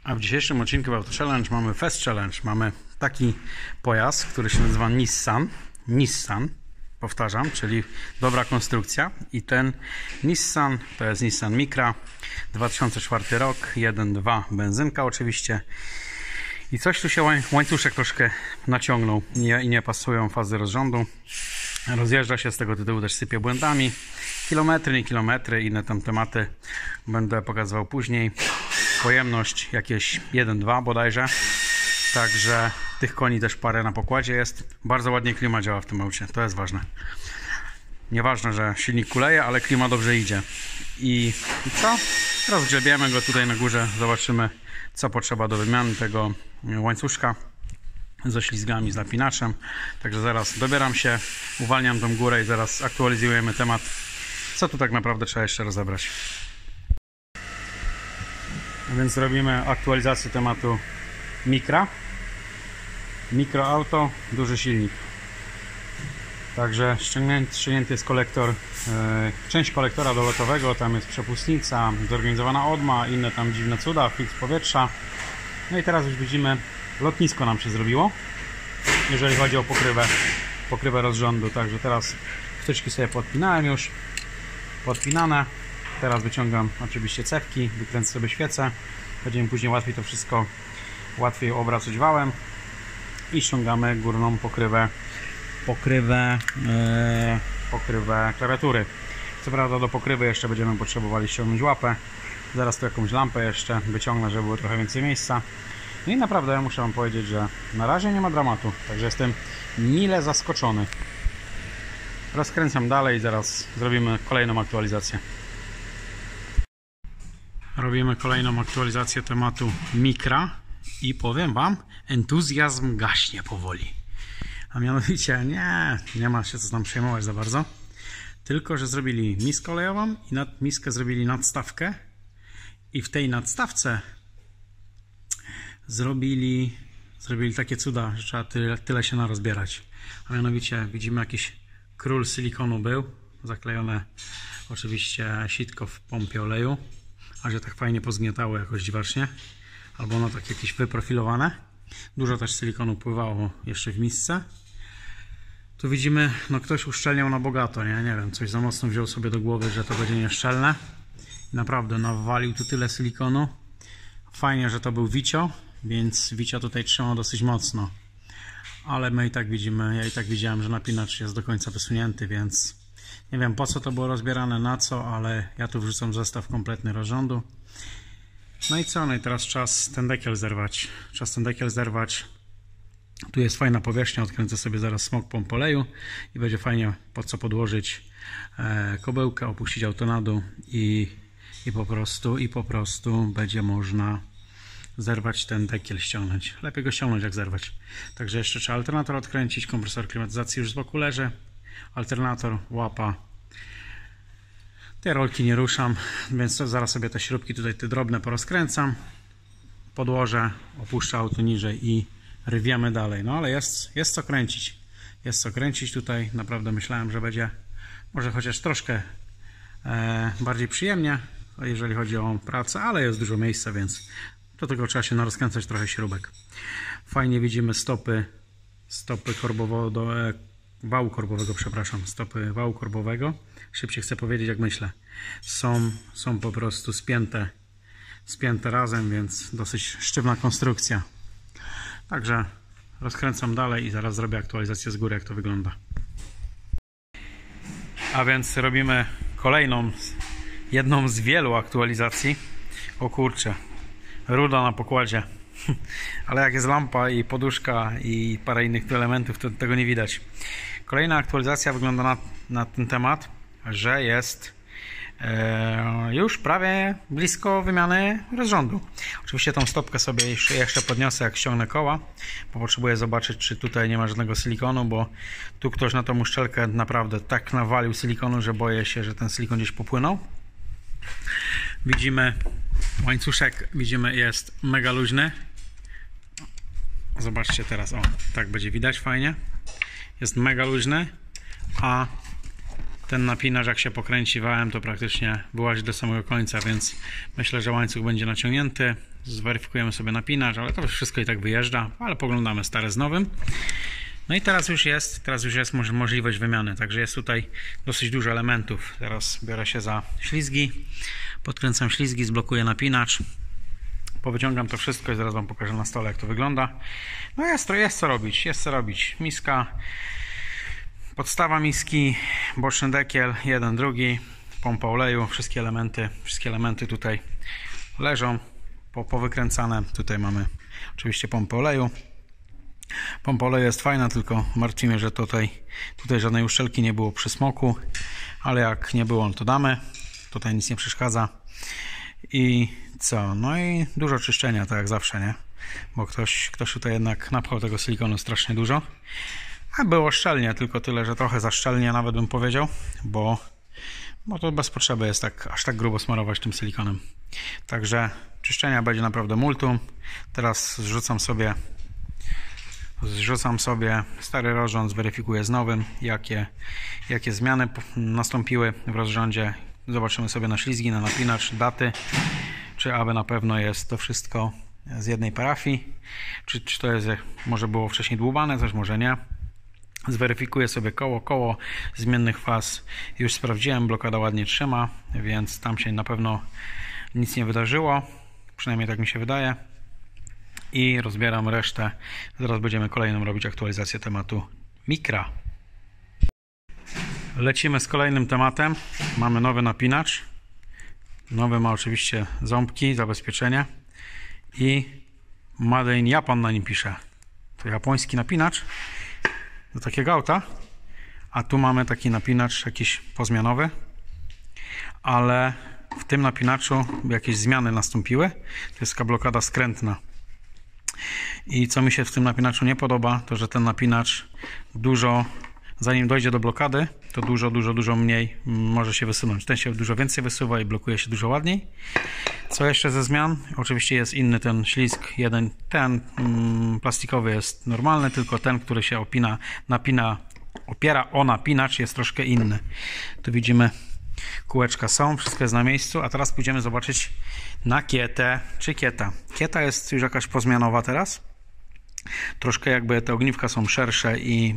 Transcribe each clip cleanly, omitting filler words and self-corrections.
A w dzisiejszym odcinku w Auto Challenge mamy Fest Challenge. Mamy taki pojazd, który się nazywa Nissan, powtarzam, czyli dobra konstrukcja. I ten Nissan to jest Nissan Micra, 2004 rok, 1.2 benzynka oczywiście. I coś tu się łańcuszek troszkę naciągnął i nie pasują fazy rozrządu. Rozjeżdża się, z tego tytułu też sypie błędami. Kilometry, nie kilometry, inne tam tematy będę pokazywał później. Pojemność jakieś 1.2 bodajże. Także tych koni też parę na pokładzie jest. Bardzo ładnie klima działa w tym aucie, to jest ważne. Nieważne, że silnik kuleje, ale klima dobrze idzie. I co? Rozgrzebiemy go tutaj na górze, zobaczymy co potrzeba do wymiany tego łańcuszka ze ślizgami, z napinaczem. Także zaraz dobieram się, uwalniam tą górę i zaraz aktualizujemy temat, co tu tak naprawdę trzeba jeszcze rozebrać. A więc robimy aktualizację tematu Micra. Mikroauto, duży silnik. Także ściągnięty jest kolektor, część kolektora dolotowego, tam jest przepustnica, zorganizowana odma, inne tam dziwne cuda, filtr powietrza. No i teraz już widzimy, lotnisko nam się zrobiło, jeżeli chodzi o pokrywę rozrządu. Także teraz wtyczki sobie podpinałem już, podpinane. Teraz wyciągam oczywiście cewki, wykręcę sobie świecę. Będzie mi później łatwiej to wszystko obracać wałem. I ściągamy górną pokrywę klawiatury. Co prawda do pokrywy jeszcze będziemy potrzebowali ściągnąć łapę. Zaraz tu jakąś lampę jeszcze wyciągnę, żeby było trochę więcej miejsca. No i naprawdę muszę wam powiedzieć, że na razie nie ma dramatu. Także jestem mile zaskoczony. Rozkręcam dalej i zaraz zrobimy kolejną aktualizację. Robimy kolejną aktualizację tematu Micra i powiem wam, entuzjazm gaśnie powoli. A mianowicie nie ma się co tam przejmować za bardzo. Tylko że zrobili miskę olejową i nad miskę zrobili nadstawkę. I w tej nadstawce zrobili takie cuda, że trzeba tyle się narozbierać. A mianowicie widzimy jakiś król silikonu był. Zaklejone oczywiście sitko w pompie oleju. A że tak fajnie pozgniatało jakoś dziwacznie. Albo ono tak jakieś wyprofilowane. Dużo też silikonu pływało jeszcze w misce. Tu widzimy, no ktoś uszczelniał na bogato, nie wiem, coś za mocno wziął sobie do głowy, że to będzie nieszczelne. Naprawdę nawalił tu tyle silikonu. Fajnie, że to był Vicio, więc Vicio tutaj trzymał dosyć mocno. Ale my i tak widzimy, ja i tak widziałem, że napinacz jest do końca wysunięty, więc nie wiem po co to było rozbierane, na co, ale ja tu wrzucam zestaw kompletny rozrządu. No i co? No i teraz czas ten dekiel zerwać. Tu jest fajna powierzchnia, odkręcę sobie zaraz smok pomp oleju i będzie fajnie po co podłożyć kobełkę, opuścić auto na dół i po prostu będzie można zerwać ten dekiel, ściągnąć. Lepiej go ściągnąć jak zerwać. Także jeszcze trzeba alternator odkręcić, kompresor klimatyzacji już z boku leży, alternator, łapa. Te rolki nie ruszam, więc zaraz sobie te śrubki tutaj te drobne porozkręcam, podłożę, opuszczę auto niżej i rywiemy dalej. No ale jest co kręcić. Jest co kręcić tutaj. Naprawdę myślałem, że będzie może chociaż troszkę bardziej przyjemnie, jeżeli chodzi o pracę, ale jest dużo miejsca, więc do tego trzeba się narozkręcać trochę śrubek. Fajnie widzimy stopy wału korbowego, przepraszam, stopy wału korbowego. Szybciej chcę powiedzieć, jak myślę. Są po prostu spięte razem, więc dosyć sztywna konstrukcja. Także rozkręcam dalej i zaraz zrobię aktualizację z góry, jak to wygląda. A więc robimy jedną z wielu aktualizacji. O kurczę, ruda na pokładzie. Ale jak jest lampa i poduszka i parę innych elementów, to tego nie widać. Kolejna aktualizacja wygląda na ten temat, że jest już prawie blisko wymiany rozrządu. Oczywiście tą stopkę sobie jeszcze podniosę, jak ściągnę koła, bo potrzebuję zobaczyć, czy tutaj nie ma żadnego silikonu, bo tu ktoś na tą uszczelkę naprawdę tak nawalił silikonu, że boję się, że ten silikon gdzieś popłynął. Widzimy łańcuszek, jest mega luźny. Zobaczcie teraz, tak będzie widać fajnie. Jest mega luźny, a ten napinacz jak się pokręci wałem, to praktycznie wyłazi do samego końca, więc myślę, że łańcuch będzie naciągnięty. Zweryfikujemy sobie napinacz, ale to wszystko i tak wyjeżdża, ale poglądamy stare z nowym. No i teraz już jest możliwość wymiany, także jest tutaj dosyć dużo elementów. Teraz biorę się za ślizgi, podkręcam ślizgi, zblokuję napinacz, powyciągam to wszystko i zaraz Wam pokażę na stole, jak to wygląda. No jest co robić, miska, podstawa miski, boczny dekiel, jeden, drugi, pompa oleju, wszystkie elementy tutaj leżą powykręcane. Tutaj mamy oczywiście pompę oleju. Pompa oleju jest fajna, tylko martwi mnie, że tutaj żadnej uszczelki nie było przy smoku, ale jak nie było, to damy. Tutaj nic nie przeszkadza. I co? No i dużo czyszczenia, tak jak zawsze, nie? Bo ktoś tutaj jednak napchał tego silikonu strasznie dużo. A było szczelnie, tylko tyle, że trochę za szczelnie nawet bym powiedział, bo to bez potrzeby jest aż tak grubo smarować tym silikonem. Także czyszczenia będzie naprawdę multum. Teraz zrzucam sobie stary rozrząd, zweryfikuję z nowym, jakie zmiany nastąpiły w rozrządzie. Zobaczymy sobie na ślizgi, na napinacz, daty, czy aby na pewno jest to wszystko z jednej parafii, czy to jest, może było wcześniej dłubane, coś może nie. Zweryfikuję sobie koło zmiennych faz, już sprawdziłem, blokada ładnie trzyma, więc tam się na pewno nic nie wydarzyło, przynajmniej tak mi się wydaje. I rozbieram resztę. Zaraz będziemy kolejną robić aktualizację tematu mikra. Lecimy z kolejnym tematem. Mamy nowy napinacz. Nowy ma oczywiście ząbki, zabezpieczenie i Made in Japan na nim pisze. To japoński napinacz do takiego auta. A tu mamy taki napinacz jakiś pozmianowy, ale w tym napinaczu jakieś zmiany nastąpiły. To jest taka blokada skrętna. I co mi się w tym napinaczu nie podoba, to że ten napinacz zanim dojdzie do blokady, to dużo mniej może się wysunąć. Ten się dużo więcej wysuwa i blokuje się dużo ładniej. Co jeszcze ze zmian? Oczywiście jest inny ten ślizg. Ten plastikowy jest normalny, tylko ten, który się opiera o napinacz, jest troszkę inny. Tu widzimy, kółeczka są, wszystko jest na miejscu, a teraz pójdziemy zobaczyć na kietę, czy kieta. Kieta jest już jakaś pozmianowa teraz. Troszkę jakby te ogniwka są szersze i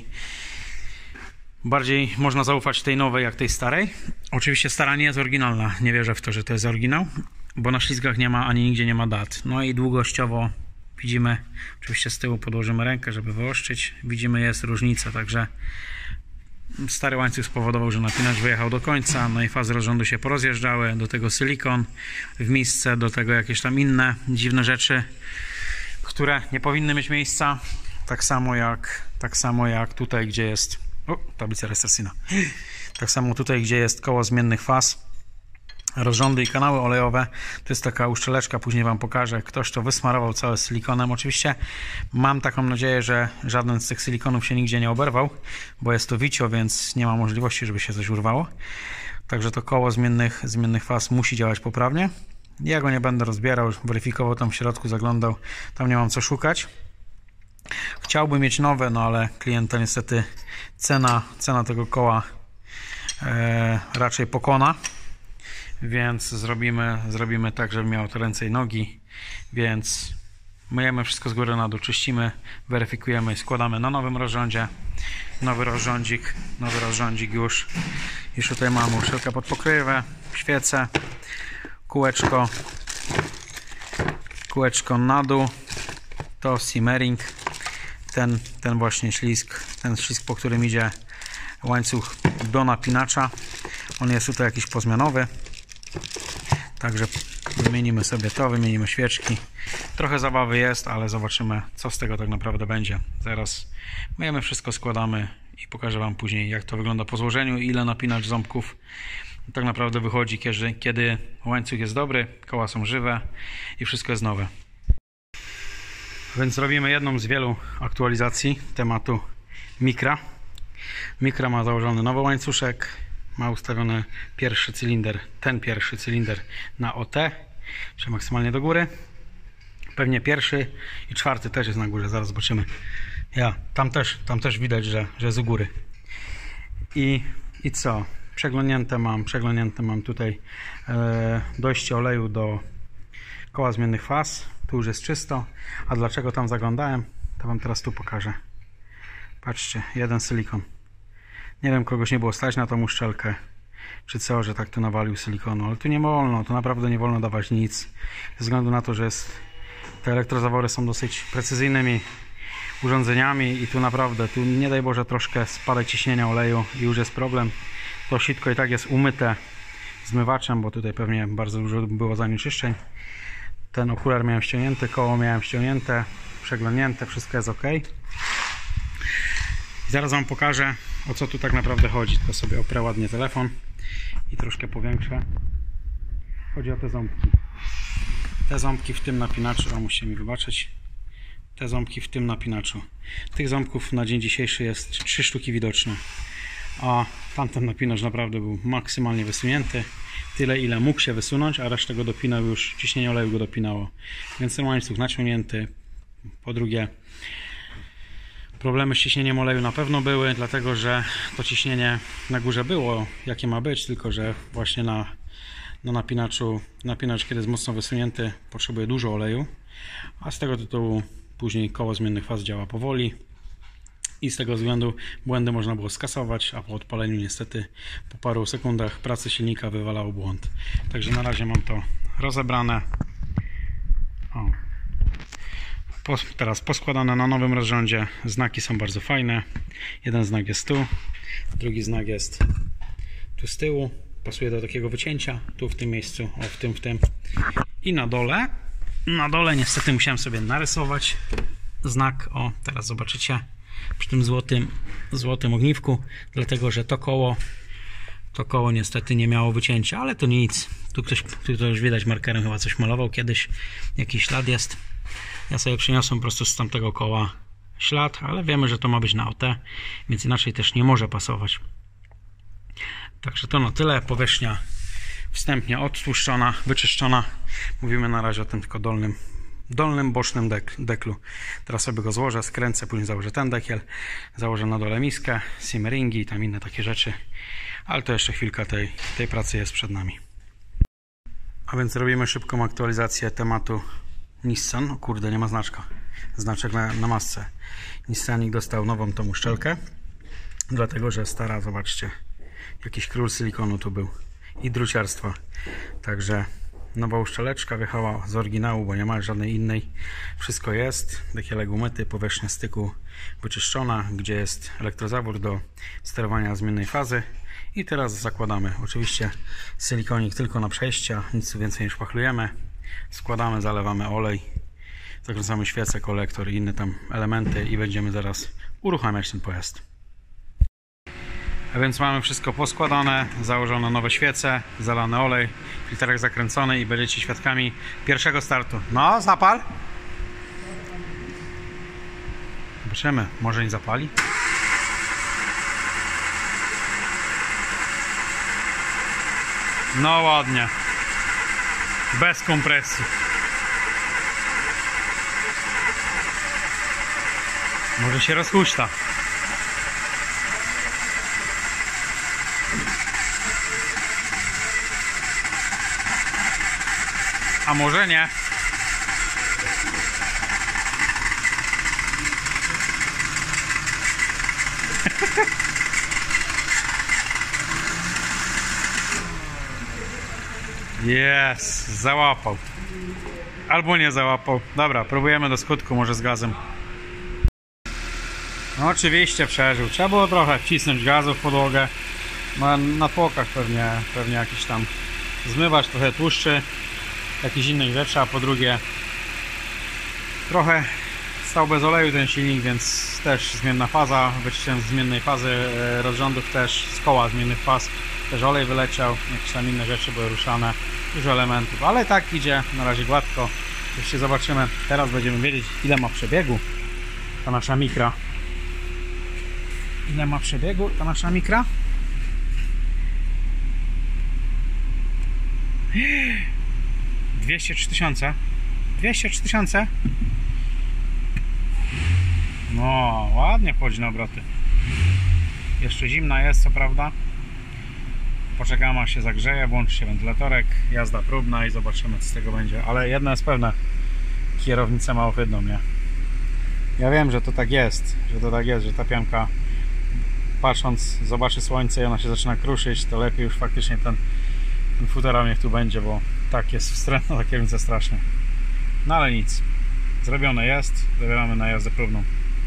bardziej można zaufać tej nowej jak tej starej. Oczywiście stara nie jest oryginalna, nie wierzę w to, że to jest oryginał, bo na ślizgach nie ma, ani nigdzie nie ma dat. No i długościowo widzimy, oczywiście z tyłu podłożymy rękę, żeby wyostrzyć, widzimy, jest różnica, także stary łańcuch spowodował, że napinacz wyjechał do końca, no i fazy rozrządu się porozjeżdżały, do tego silikon w misce, do tego jakieś tam inne dziwne rzeczy, które nie powinny mieć miejsca, tak samo jak tutaj, gdzie jest tablica rejestracyjna, tak samo tutaj, gdzie jest koło zmiennych faz, rozrządy i kanały olejowe. To jest taka uszczeleczka, później Wam pokażę. Ktoś to wysmarował całe silikonem. Oczywiście mam taką nadzieję, że żaden z tych silikonów się nigdzie nie oberwał, bo jest to wicio, więc nie ma możliwości, żeby się coś urwało. Także to koło zmiennych faz musi działać poprawnie. Ja go nie będę rozbierał, weryfikował tam w środku, zaglądał. Tam nie mam co szukać. Chciałbym mieć nowe, no ale klienta niestety cena tego koła raczej pokona. Więc zrobimy tak, żeby miało to ręce i nogi, więc myjemy wszystko z góry na dół, czyścimy, weryfikujemy i składamy na nowym rozrządzie. Nowy rozrządzik już tutaj mamy uszczelkę pod pokrywę, świecę, kółeczko na dół, to simmering, ten właśnie ślizg, po którym idzie łańcuch do napinacza, on jest tutaj jakiś pozmianowy. Także wymienimy sobie to, wymienimy świeczki. Trochę zabawy jest, ale zobaczymy, co z tego tak naprawdę będzie. Zaraz myjemy wszystko, składamy i pokażę Wam później, jak to wygląda po złożeniu, ile napinacz ząbków tak naprawdę wychodzi, kiedy łańcuch jest dobry, koła są żywe i wszystko jest nowe. Więc robimy jedną z wielu aktualizacji tematu mikra. Mikra ma założony nowy łańcuszek. Ma ustawiony pierwszy cylinder na OT, czyli maksymalnie do góry. Pewnie pierwszy i czwarty też jest na górze, zaraz zobaczymy. Tam też widać, że jest u góry. I co? Przeglądnięte mam tutaj dojście oleju do koła zmiennych faz. Tu już jest czysto. A dlaczego tam zaglądałem, to wam teraz tu pokażę. Patrzcie, jeden silikon. Nie wiem, kogoś nie było stać na tą uszczelkę, czy co, że tak tu nawalił silikonu, ale tu nie wolno, tu naprawdę nie wolno dawać nic. Ze względu na to, że te elektrozawory są dosyć precyzyjnymi urządzeniami i tu naprawdę, tu nie daj Boże troszkę spadek ciśnienia oleju i już jest problem. To sitko i tak jest umyte zmywaczem, bo tutaj pewnie bardzo dużo było zanieczyszczeń. Ten okular miałem ściągnięty, koło miałem ściągnięte, przeglądnięte, wszystko jest ok. I zaraz wam pokażę, o co tu tak naprawdę chodzi. Tylko sobie oprę ładnie telefon i troszkę powiększę. Chodzi o te ząbki. Te ząbki w tym napinaczu, musicie mi wybaczyć. Te ząbki w tym napinaczu. Tych ząbków na dzień dzisiejszy jest 3 sztuki widoczne. A tamten napinacz naprawdę był maksymalnie wysunięty. Tyle, ile mógł się wysunąć, a resztę go dopinał już, ciśnienie oleju go dopinało. Więc ten łańcuch naciągnięty. Po drugie, problemy z ciśnieniem oleju na pewno były, dlatego że to ciśnienie na górze było, jakie ma być, tylko że właśnie na napinacz, kiedy jest mocno wysunięty, potrzebuje dużo oleju, a z tego tytułu później koło zmiennych faz działa powoli i z tego względu błędy można było skasować, a po odpaleniu niestety po paru sekundach pracy silnika wywalał błąd. Także na razie mam to rozebrane. O. Teraz poskładane na nowym rozrządzie. Znaki są bardzo fajne. Jeden znak jest tu, drugi znak jest tu z tyłu. Pasuje do takiego wycięcia, tu w tym miejscu, o w tym. I na dole niestety musiałem sobie narysować znak, o teraz zobaczycie, przy tym złotym ogniwku, dlatego że to koło niestety nie miało wycięcia, ale to nic. Tu to już widać markerem, chyba coś malował kiedyś, jakiś ślad jest. Ja sobie przyniosłem po prostu z tamtego koła ślad, ale wiemy, że to ma być na OT, więc inaczej też nie może pasować. Także to na tyle. Powierzchnia wstępnie odtłuszczona, wyczyszczona. Mówimy na razie o tym tylko dolnym bocznym deklu. Teraz sobie go złożę, skręcę, później założę ten dekiel, założę na dole miskę, simmeringi i tam inne takie rzeczy. Ale to jeszcze chwilka tej pracy jest przed nami. A więc robimy szybką aktualizację tematu Nissan. O kurde, nie ma znaczka. Znaczek na masce. Nissanik dostał nową tą uszczelkę, dlatego że stara, zobaczcie, jakiś król silikonu tu był i druciarstwa. Także nowa uszczeleczka wjechała z oryginału, bo nie ma żadnej innej. Wszystko jest, dekielek umyty, powierzchnia styku wyczyszczona, gdzie jest elektrozawór do sterowania zmiennej fazy. I teraz zakładamy. Oczywiście silikonik tylko na przejścia, nic więcej nie szpachlujemy. Składamy, zalewamy olej, zakręcamy świecę, kolektor i inne tam elementy i będziemy zaraz uruchamiać ten pojazd. A więc mamy wszystko poskładane, założone nowe świece, zalany olej, filterek zakręcony i będziecie świadkami pierwszego startu. No, zapal! Zobaczymy, może nie zapali? No ładnie. Bez kompresji. Może się rozhuśta. A może nie. Jest, załapał. Albo nie załapał. Dobra, próbujemy do skutku, może z gazem. No oczywiście przeżył. Trzeba było trochę wcisnąć gazu w podłogę. Na tłokach pewnie jakiś tam zmywacz, trochę tłuszczy, jakichś innych rzeczy, a po drugie trochę stał bez oleju ten silnik, więc też zmienna faza, wyczyściłem z zmiennej fazy rozrządów też, z koła zmiennych faz też olej wyleciał, jakieś tam inne rzeczy były ruszane, dużo elementów, ale tak idzie na razie gładko. Jeszcze zobaczymy, teraz będziemy wiedzieć, ile ma przebiegu ta nasza mikra. Ile ma przebiegu ta nasza mikra? 203 000. 203 000. No, ładnie wchodzi na obroty. Jeszcze zimna jest, co prawda. Poczekamy, aż się zagrzeje, włączy się wentylatorek, jazda próbna i zobaczymy, co z tego będzie. Ale jedno jest pewne, kierownicę ma ohydną, nie? Ja wiem, że to tak jest, że ta pianka, patrząc, zobaczy słońce i ona się zaczyna kruszyć, to lepiej już faktycznie ten futerał niech tu będzie, bo tak jest wstrętna ta kierownica strasznie. No ale nic, zrobione jest, zabieramy na jazdę próbną.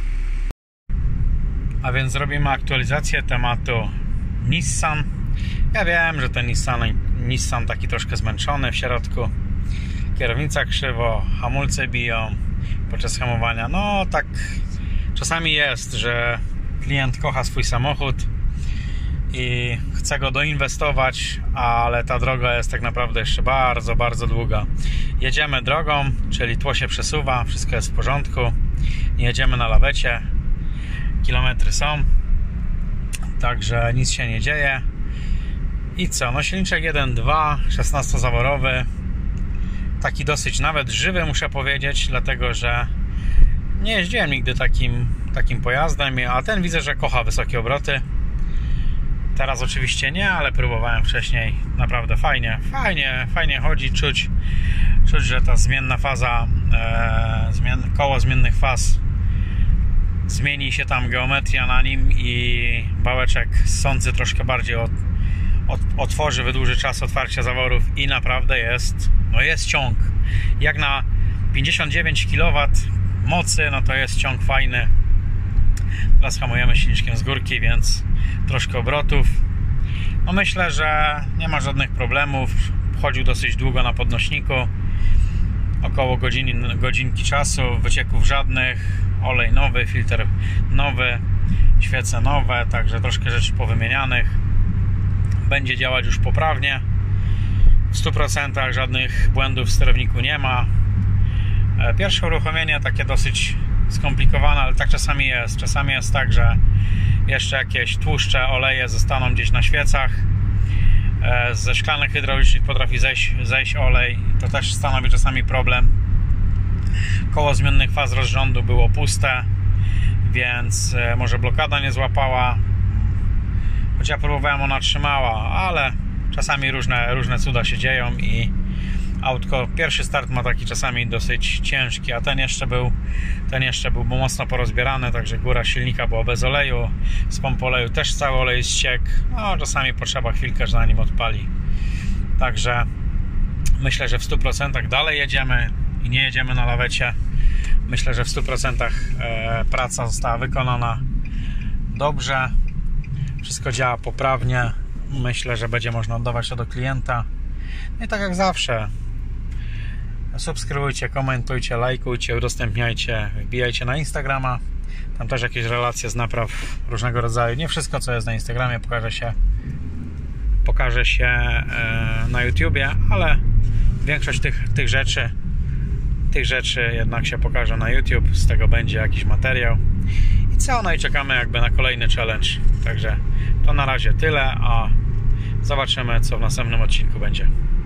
A więc zrobimy aktualizację tematu Nissan. Ja wiem, że ten Nissan taki troszkę zmęczony w środku. Kierownica krzywo, hamulce biją podczas hamowania. No tak czasami jest, że klient kocha swój samochód i chce go doinwestować, ale ta droga jest tak naprawdę jeszcze bardzo, bardzo długa. Jedziemy drogą, czyli tło się przesuwa, wszystko jest w porządku. Nie jedziemy na lawecie, kilometry są, także nic się nie dzieje. I co? No silniczek 1.2, 16-zaworowy, taki dosyć nawet żywy, muszę powiedzieć, dlatego że nie jeździłem nigdy takim pojazdem, a ten widzę, że kocha wysokie obroty. Teraz oczywiście nie, ale próbowałem wcześniej. Naprawdę fajnie chodzi, czuć, że ta zmienna faza, koło zmiennych faz, zmieni się tam geometria na nim i wałeczek ssący troszkę bardziej otworzy, wydłuży czas otwarcia zaworów i naprawdę jest ciąg. Jak na 59 kW mocy, no to jest ciąg fajny. Teraz hamujemy silniczkiem z górki, więc troszkę obrotów. No myślę, że nie ma żadnych problemów. Chodził dosyć długo na podnośniku, około godzinki czasu, wycieków żadnych, olej nowy, filtr nowy, świece nowe, także troszkę rzeczy powymienianych. Będzie działać już poprawnie, w 100%, żadnych błędów w sterowniku nie ma. Pierwsze uruchomienie takie dosyć skomplikowane, ale tak czasami jest. Czasami jest tak, że jeszcze jakieś tłuszcze, oleje zostaną gdzieś na świecach. Ze szklanek hydraulicznych potrafi zejść olej. To też stanowi czasami problem. Koło zmiennych faz rozrządu było puste, więc może blokada nie złapała. Choć ja próbowałem, ona trzymała, ale czasami różne cuda się dzieją i autko, pierwszy start ma taki czasami dosyć ciężki, a ten jeszcze był mocno porozbierany, także góra silnika była bez oleju, z pompy oleju też cały olej ściekł, no czasami potrzeba chwilkę, że na nim odpali. Także myślę, że w 100% dalej jedziemy i nie jedziemy na lawecie. Myślę, że w 100% praca została wykonana dobrze, wszystko działa poprawnie. Myślę, że będzie można oddawać to do klienta. No i tak jak zawsze, subskrybujcie, komentujcie, lajkujcie, udostępniajcie, wbijajcie na Instagrama. Tam też jakieś relacje z napraw różnego rodzaju. Nie wszystko, co jest na Instagramie, pokaże się na YouTubie, ale większość tych rzeczy jednak się pokaże na YouTube. Z tego będzie jakiś materiał. I co? No i czekamy jakby na kolejny challenge. Także to na razie tyle, a zobaczymy, co w następnym odcinku będzie.